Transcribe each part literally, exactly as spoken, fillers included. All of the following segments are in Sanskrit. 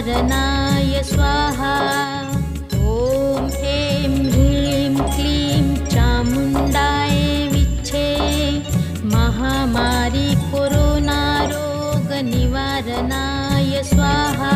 निवारणाय स्वाहा। ॐ ऐं ह्रीं क्लीं चामुण्डाय विच्छे महामारी कोरोना रोग निवारणाय स्वाहा।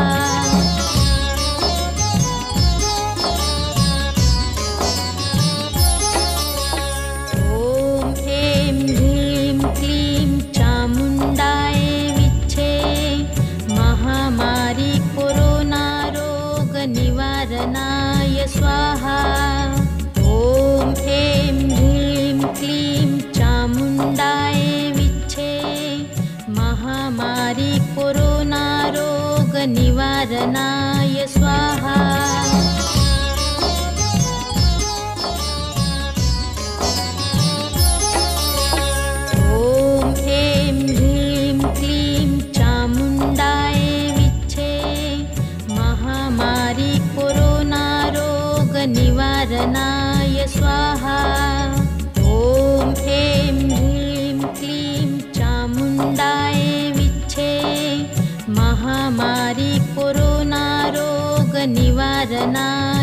निवारणाय स्वाहा। ॐ ऐं ह्रीं क्लीं चामुण्डाय विच्छे महामारी कोरोना रोग निवारणाय स्वाहा। ॐ ऐं ह्रीं क्लीं चामुण्डाय विच्छे महामारी कोरोना रोग निवारणाय स्वाहा। ॐ ऐं ह्रीं क्लीं चामुण्डाय विच्छे महामारी कोरोना रोग निवारणाय